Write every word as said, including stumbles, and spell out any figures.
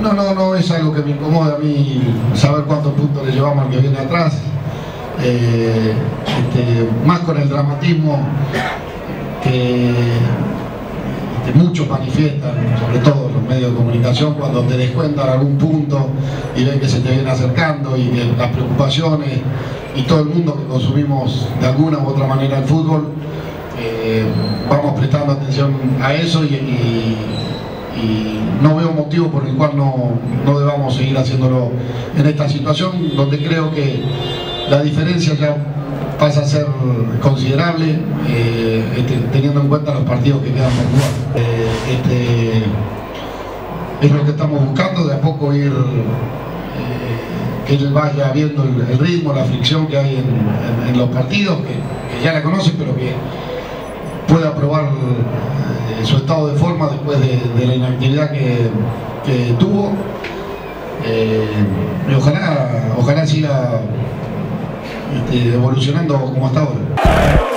No, no, no es algo que me incomoda a mí saber cuántos puntos le llevamos al que viene atrás. Eh, este, más con el dramatismo que este, muchos manifiestan, sobre todo los medios de comunicación, cuando te descuentan algún punto y ven que se te viene acercando y que las preocupaciones y todo el mundo que consumimos de alguna u otra manera el fútbol, eh, vamos prestando atención a eso y, y, y no veo motivo por el cual no, no debamos seguir haciéndolo en esta situación, donde creo que la diferencia ya pasa a ser considerable, eh, este, teniendo en cuenta los partidos que quedan por jugar. Eh, este, es lo que estamos buscando, de a poco ir, eh, que él vaya viendo el, el ritmo, la fricción que hay en, en, en los partidos, que, que ya la conoce, pero que pueda probar eh, su estado de forma después de, de la inactividad que, que tuvo. Eh, y ojalá, ojalá siga Este, evolucionando como hasta ahora.